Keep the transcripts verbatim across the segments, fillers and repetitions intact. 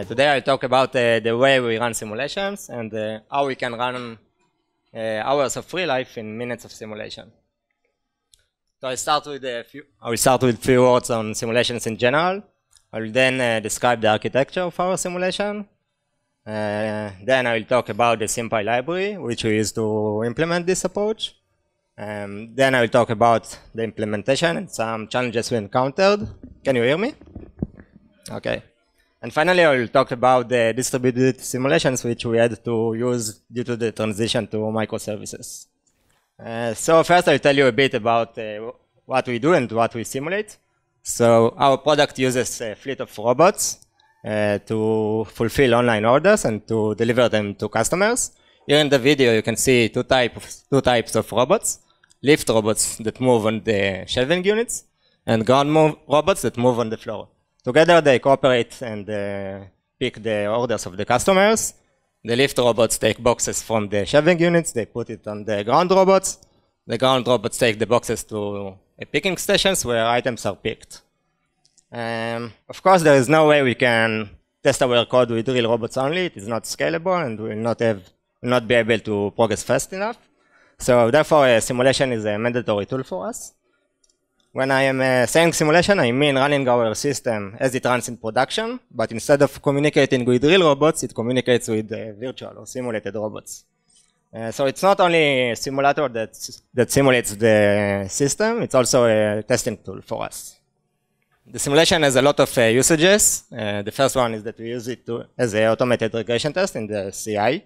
today I'll talk about uh, the way we run simulations and uh, how we can run uh, hours of real life in minutes of simulation. So I'll start with a few. I will start with few words on simulations in general. I will then uh, describe the architecture of our simulation. Uh, then I will talk about the SymPy library, which we use to implement this approach. Um, then I will talk about the implementation and some challenges we encountered. Can you hear me? Okay. And finally, I will talk about the distributed simulations which we had to use due to the transition to microservices. Uh, so first, I'll tell you a bit about uh, what we do and what we simulate. So our product uses a fleet of robots uh, to fulfill online orders and to deliver them to customers. Here in the video, you can see two types two types of robots: lift robots that move on the shelving units, and ground move robots that move on the floor. Together, they cooperate and uh, pick the orders of the customers. The lift robots take boxes from the shelving units, they put it on the ground robots. The ground robots take the boxes to picking stations where items are picked. Um, of course, there is no way we can test our code with real robots only. It is not scalable and we will not, have, will not be able to progress fast enough. So therefore, a simulation is a mandatory tool for us. When I am uh, saying simulation, I mean running our system as it runs in production, but instead of communicating with real robots, it communicates with uh, virtual or simulated robots. Uh, so it's not only a simulator that, that simulates the system, it's also a testing tool for us. The simulation has a lot of uh, usages. Uh, the first one is that we use it to, as an automated regression test in the C I.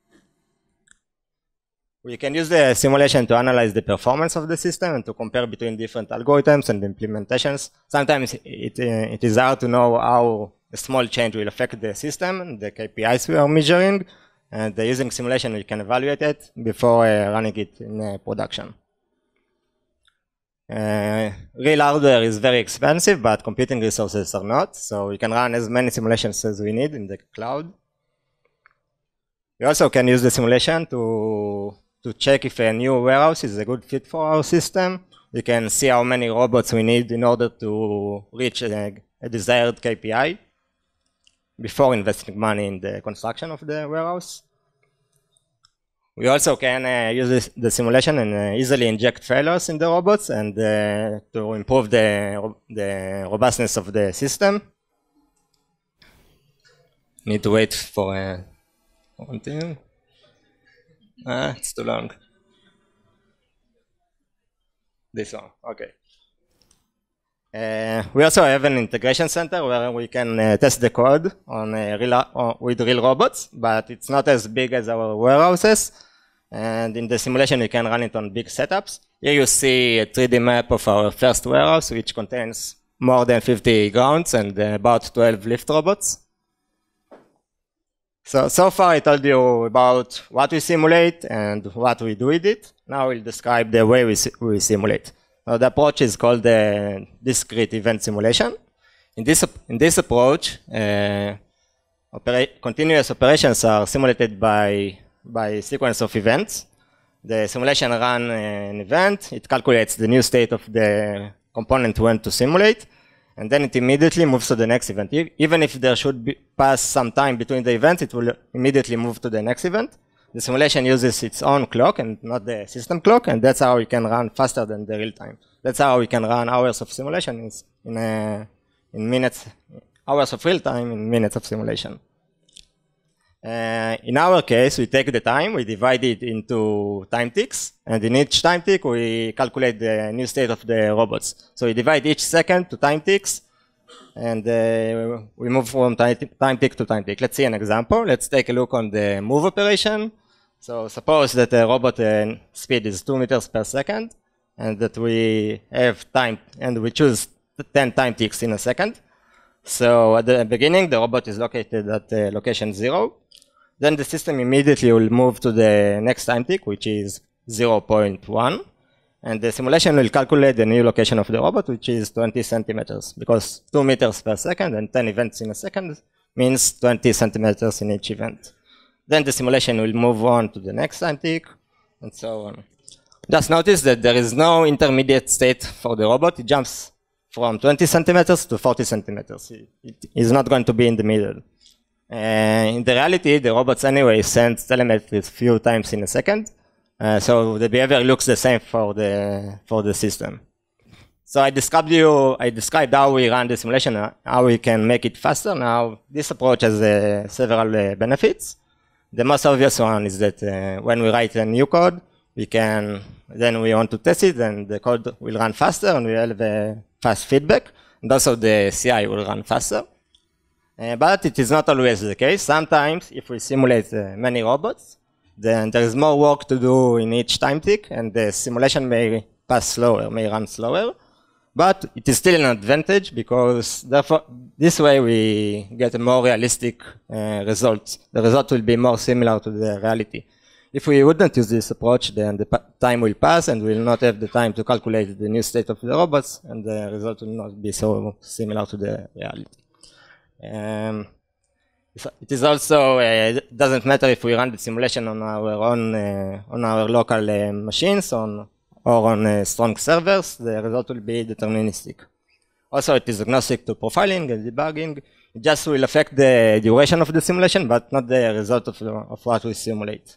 We can use the simulation to analyze the performance of the system and to compare between different algorithms and implementations. Sometimes it, uh, it is hard to know how a small change will affect the system and the K P Is we are measuring. And uh, using simulation, we can evaluate it before uh, running it in uh, production. Uh, real hardware is very expensive, but computing resources are not. So we can run as many simulations as we need in the cloud. We also can use the simulation to to check if a new warehouse is a good fit for our system. We can see how many robots we need in order to reach a, a desired K P I before investing money in the construction of the warehouse. We also can uh, use this, the simulation and uh, easily inject failures in the robots and uh, to improve the, the robustness of the system. Need to wait for a continue. Ah, it's too long. This one, okay. Uh, we also have an integration center where we can uh, test the code on uh, real, uh, with real robots, but it's not as big as our warehouses. And in the simulation, we can run it on big setups. Here you see a three D map of our first warehouse, which contains more than fifty grounds and uh, about twelve lift robots. So, so far I told you about what we simulate and what we do with it. Now we'll describe the way we, si we simulate. Uh, the approach is called the discrete event simulation. In this, in this approach, uh, opera continuous operations are simulated by, by sequence of events. The simulation runs an event, it calculates the new state of the component we want to simulate, and then it immediately moves to the next event. Even if there should be pass some time between the events, it will immediately move to the next event. The simulation uses its own clock and not the system clock, and that's how we can run faster than the real time. That's how we can run hours of simulation in, a, in minutes, hours of real time in minutes of simulation. Uh, in our case, we take the time, we divide it into time ticks, and in each time tick, we calculate the new state of the robots. So we divide each second to time ticks, and uh, we move from time, time tick to time tick. Let's see an example. Let's take a look on the move operation. So suppose that the robot uh, speed is two meters per second, and that we have time, and we choose ten time ticks in a second. So at the beginning, the robot is located at uh, location zero. Then the system immediately will move to the next time tick, which is zero point one. And the simulation will calculate the new location of the robot, which is twenty centimeters, because two meters per second and ten events in a second means twenty centimeters in each event. Then the simulation will move on to the next time tick, and so on. Just notice that there is no intermediate state for the robot. It jumps from twenty centimeters to forty centimeters. It is not going to be in the middle. Uh, in the reality, the robots anyway send telemetry a few times in a second, uh, so the behavior looks the same for the for the system. So I described you, I described how we run the simulation, uh, how we can make it faster. Now, this approach has uh, several uh, benefits. The most obvious one is that uh, when we write a new code, we can, then we want to test it, and the code will run faster, and we have uh, fast feedback, and also the C I will run faster. Uh, but it is not always the case. Sometimes, if we simulate uh, many robots, then there is more work to do in each time tick, and the simulation may pass slower, may run slower. But it is still an advantage because therefore, this way we get a more realistic uh, result. The result will be more similar to the reality. If we wouldn't use this approach, then the time will pass and we will not have the time to calculate the new state of the robots, and the result will not be so similar to the reality. Um, it is also, uh, it doesn't matter if we run the simulation on our own, uh, on our local uh, machines, on or on uh, strong servers, the result will be deterministic. Also, it is agnostic to profiling and debugging. It just will affect the duration of the simulation, but not the result of, of what we simulate.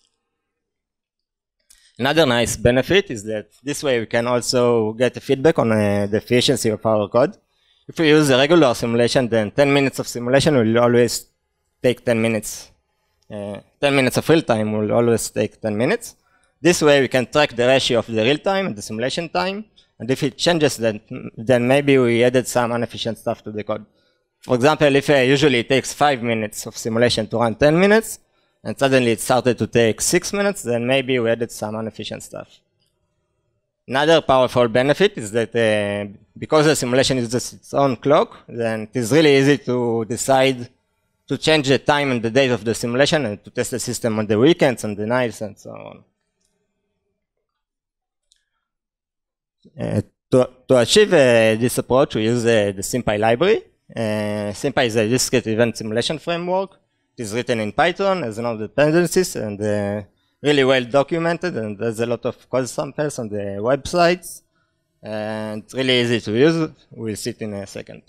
Another nice benefit is that this way we can also get a feedback on uh, the efficiency of our code. If we use a regular simulation, then ten minutes of simulation will always take ten minutes. Uh, ten minutes of real time will always take ten minutes. This way we can track the ratio of the real time and the simulation time, and if it changes, then, then maybe we added some inefficient stuff to the code. For example, if uh, usually it takes five minutes of simulation to run ten minutes, and suddenly it started to take six minutes, then maybe we added some inefficient stuff. Another powerful benefit is that uh, because the simulation uses its own clock, then it is really easy to decide to change the time and the date of the simulation and to test the system on the weekends and the nights and so on. Uh, to, to achieve uh, this approach, we use uh, the SymPy library. Uh, SymPy is a discrete event simulation framework. It is written in Python, has no dependencies, and uh, really well documented, and there's a lot of code samples on the websites. And it's really easy to use. We'll see it in a second.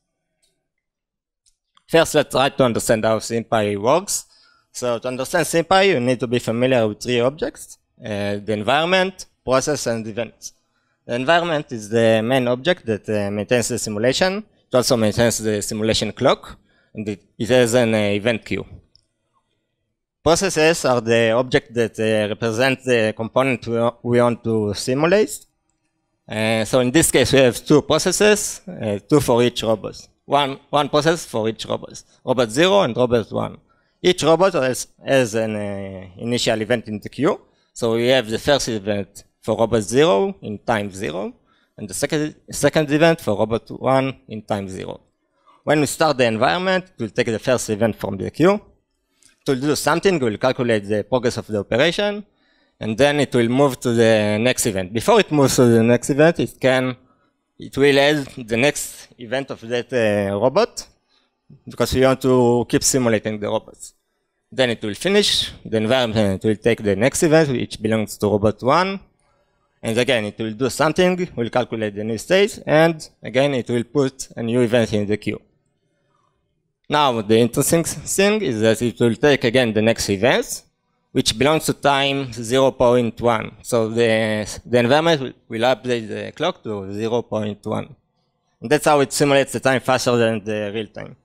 First, let's try to understand how SymPy works. So to understand SymPy, you need to be familiar with three objects: uh, the environment, process, and events. The environment is the main object that uh, maintains the simulation. It also maintains the simulation clock, and it, it has an uh, event queue. Processes are the object that uh, represent the component we, we want to simulate. Uh, so in this case, we have two processes, uh, two for each robot. One, one process for each robot, robot zero and robot one. Each robot has, has an uh, initial event in the queue. So we have the first event for robot zero in time zero, and the second, second event for robot one in time zero. When we start the environment, we'll take the first event from the queue. It will do something, we'll calculate the progress of the operation, and then it will move to the next event. Before it moves to the next event, it can, it will add the next event of that uh, robot, because we want to keep simulating the robots. Then it will finish, the environment will take the next event, which belongs to robot one, and again, it will do something, will calculate the new state, and again, it will put a new event in the queue. Now, the interesting thing is that it will take again the next event, which belongs to time zero point one. So the, the environment will, will update the clock to zero point one. And that's how it simulates the time faster than the real time.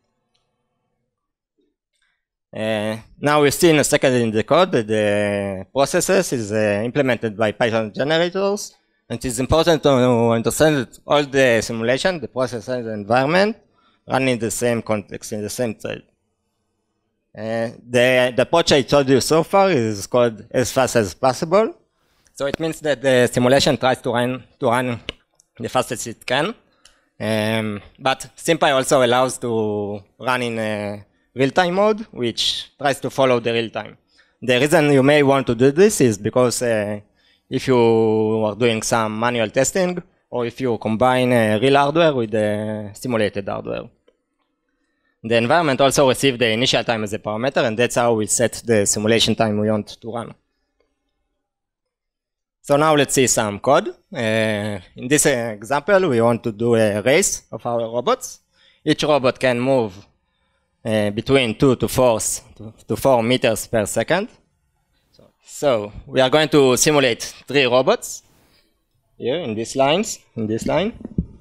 Uh, now we see in a second in the code that the processes is uh, implemented by Python generators. And it is important to understand that all the simulation, the process and the environment, run in the same context, in the same thread. Uh, the, the approach I told you so far is called as fast as possible. So it means that the simulation tries to run, to run the fastest it can. Um, but SymPy also allows to run in a real-time mode, which tries to follow the real-time. The reason you may want to do this is because uh, if you are doing some manual testing, or if you combine uh, real hardware with the simulated hardware. The environment also receives the initial time as a parameter, and that's how we set the simulation time we want to run. So now let's see some code. Uh, in this uh, example, we want to do a race of our robots. Each robot can move uh, between two to four, to four meters per second. So, so we are going to simulate three robots here in these lines, in this line.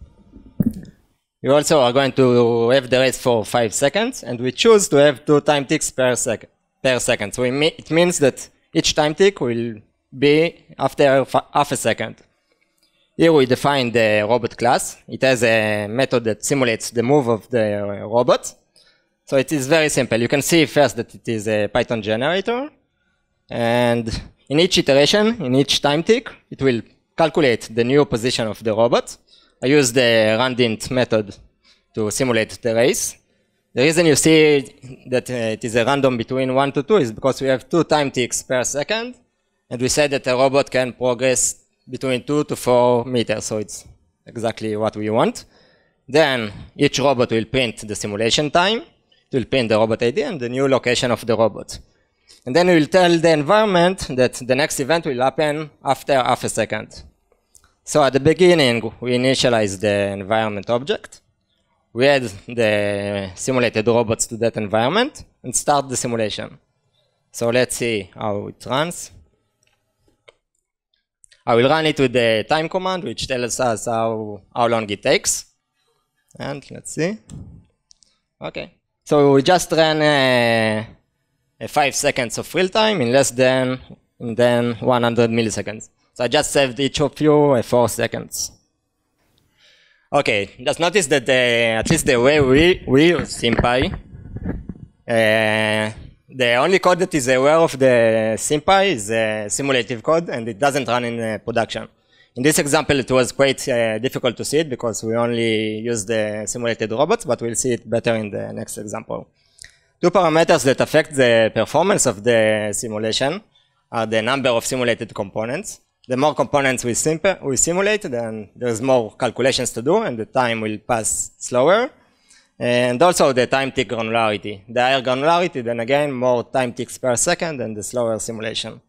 We also are going to have the race for five seconds, and we choose to have two time ticks per, sec per second. So we it means that each time tick will be after half a second. Here we define the robot class. It has a method that simulates the move of the robot. So it is very simple. You can see first that it is a Python generator. And in each iteration, in each time tick, it will calculate the new position of the robot. I use the randint method to simulate the race. The reason you see that uh, it is a random between one to two is because we have two time ticks per second. And we said that a robot can progress between two to four meters. So it's exactly what we want. Then each robot will print the simulation time. It will print the robot I D and the new location of the robot. And then we will tell the environment that the next event will happen after half a second. So at the beginning, we initialize the environment object. We add the simulated robots to that environment and start the simulation. So let's see how it runs. I will run it with the time command, which tells us how, how long it takes. And let's see. Okay. So we just ran a, a five seconds of real time in less than, than one hundred milliseconds. So I just saved each of you uh, four seconds. Okay, just notice that the, at least the way we, we use SymPy, uh, the only code that is aware of the SymPy is uh, simulative code, and it doesn't run in uh, production. In this example, it was quite uh, difficult to see it because we only use the simulated robots, but we'll see it better in the next example. Two parameters that affect the performance of the simulation are the number of simulated components. The more components we, we simulate, then there's more calculations to do, and the time will pass slower. And also the time tick granularity. The higher granularity, then again, more time ticks per second and the slower simulation.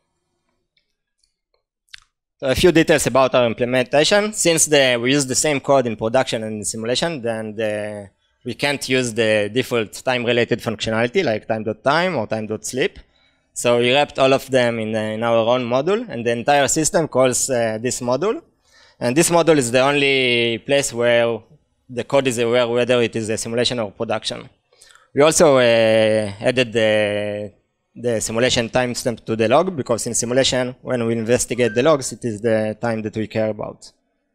So a few details about our implementation. Since the, we use the same code in production and in simulation, then the, we can't use the default time-related functionality like time.time or time.sleep. So we wrapped all of them in, uh, in our own module, and the entire system calls uh, this module. And this module is the only place where the code is aware whether it is a simulation or production. We also uh, added the, the simulation timestamp to the log, because in simulation, when we investigate the logs, it is the time that we care about.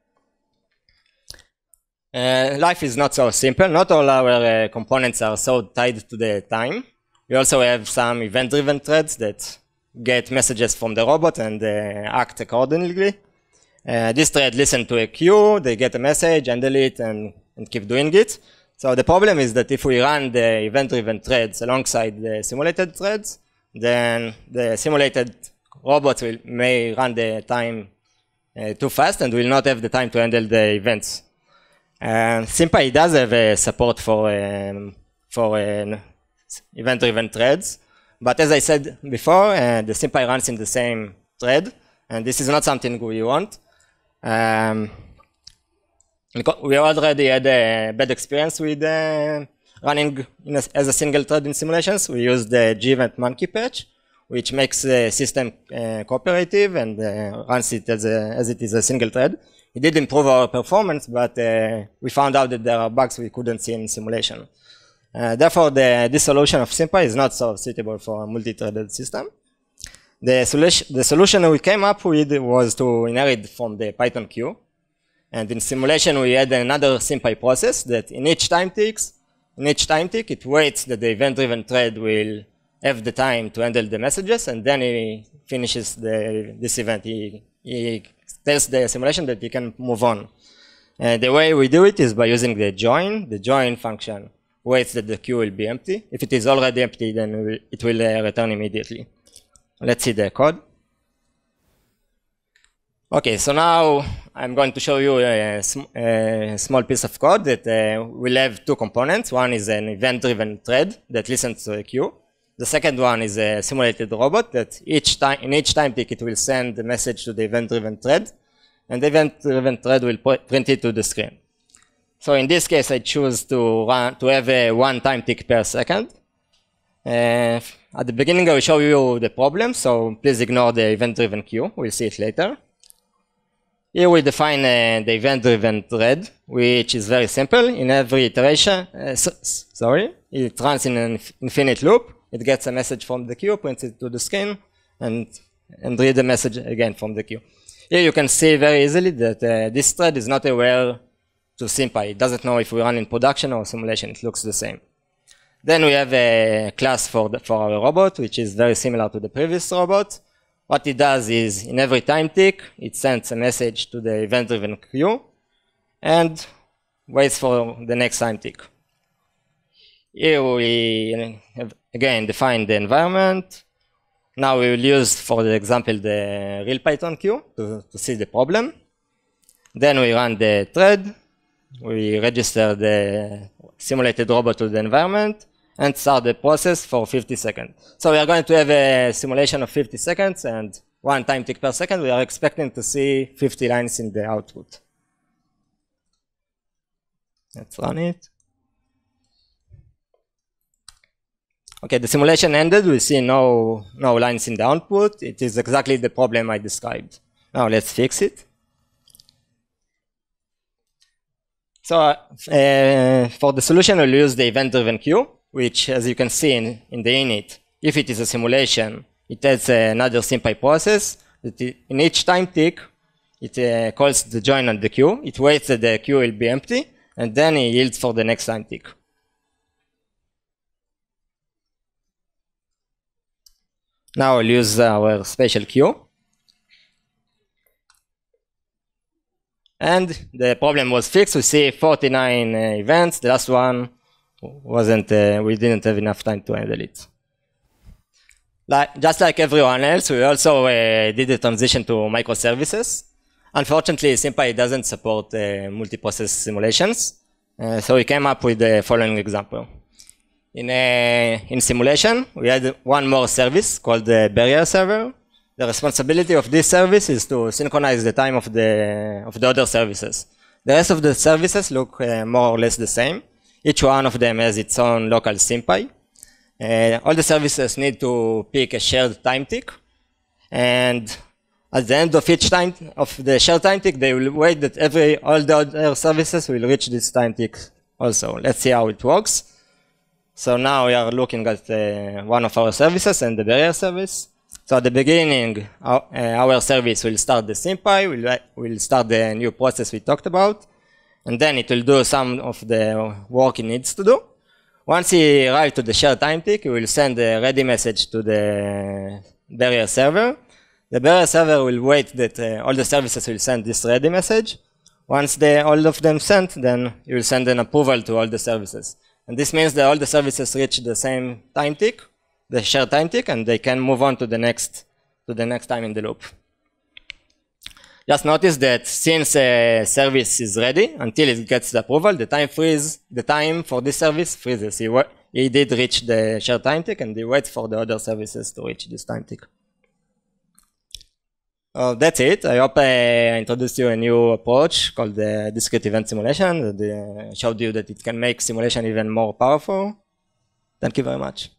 Uh, life is not so simple. Not all our uh, components are so tied to the time. We also have some event-driven threads that get messages from the robot and uh, act accordingly. Uh, this thread listens to a queue, they get a message, handle it, and, and keep doing it. So the problem is that if we run the event-driven threads alongside the simulated threads, then the simulated robots will, may run the time uh, too fast and will not have the time to handle the events. And SymPy does have a support for, um, for uh, event-driven threads, but as I said before, uh, the SymPy runs in the same thread, and this is not something we want. Um, we already had a bad experience with uh, running in a, as a single thread in simulations. We used the G-Event monkey patch, which makes the system uh, cooperative and uh, runs it as, a, as it is a single thread. It did improve our performance, but uh, we found out that there are bugs we couldn't see in simulation. Uh, therefore, the, this solution of SymPy is not so suitable for a multi-threaded system. The solution, the solution we came up with was to inherit from the Python queue. And in simulation, we had another SymPy process that in each time ticks, in each time tick, it waits that the event-driven thread will have the time to handle the messages, and then he finishes the, this event. He, he tells the simulation that he can move on. Uh, the way we do it is by using the join, the join function waits that the queue will be empty. If it is already empty, then it will uh, return immediately. Let's see the code. Okay, so now I'm going to show you a, sm a small piece of code that uh, will have two components. One is an event-driven thread that listens to a queue. The second one is a simulated robot that each time, in each time tick, it will send the message to the event-driven thread, and the event-driven thread will print it to the screen. So in this case, I choose to run to have a one time tick per second. Uh, at the beginning, I will show you the problem, so please ignore the event-driven queue. We'll see it later. Here we define uh, the event-driven thread, which is very simple. In every iteration, uh, so, sorry, it runs in an infinite loop. It gets a message from the queue, prints it to the screen, and, and read the message again from the queue. Here you can see very easily that uh, this thread is not aware to SymPy. It doesn't know if we run in production or simulation. It looks the same. Then we have a class for, the, for our robot, which is very similar to the previous robot. What it does is, in every time tick, it sends a message to the event-driven queue and waits for the next time tick. Here we, have, again, define the environment. Now we will use, for the example, the real Python queue to, to see the problem. Then we run the thread. We register the simulated robot to the environment and start the process for fifty seconds. So we are going to have a simulation of fifty seconds and one time tick per second. We are expecting to see fifty lines in the output. Let's run it. Okay, the simulation ended. We see no, no lines in the output. It is exactly the problem I described. Now let's fix it. So uh, for the solution, we'll use the event-driven queue, which, as you can see in, in the init, if it is a simulation, it adds another SymPy process. That in each time tick, it uh, calls the join on the queue. It waits that the queue will be empty, and then it yields for the next time tick. Now we'll use our special queue. And the problem was fixed. We see forty-nine uh, events. The last one wasn't, uh, we didn't have enough time to handle it. Like, just like everyone else, we also uh, did a transition to microservices. Unfortunately, SymPy doesn't support uh, multi-process simulations. Uh, so we came up with the following example. In, uh, in simulation, we had one more service called the barrier server. The responsibility of this service is to synchronize the time of the, of the other services. The rest of the services look uh, more or less the same. Each one of them has its own local SymPy. Uh, all the services need to pick a shared time tick. And at the end of each time of the shared time tick, they will wait that every, all the other services will reach this time tick also. Let's see how it works. So now we are looking at uh, one of our services and the barrier service. So at the beginning, our, uh, our service will start the SymPy, will will start the new process we talked about, and then it will do some of the work it needs to do. Once he arrives to the shared time tick, he will send a ready message to the barrier server. The barrier server will wait that uh, all the services will send this ready message. Once they, all of them sent, then you will send an approval to all the services. And this means that all the services reach the same time tick, the shared time tick, and they can move on to the next to the next time in the loop. Just notice that since a service is ready until it gets the approval, the time freeze, the time for this service freezes. He, he did reach the shared time tick, and he waits for the other services to reach this time tick. Uh, that's it. I hope I introduced you a new approach called the discrete event simulation that uh, showed you that it can make simulation even more powerful. Thank you very much.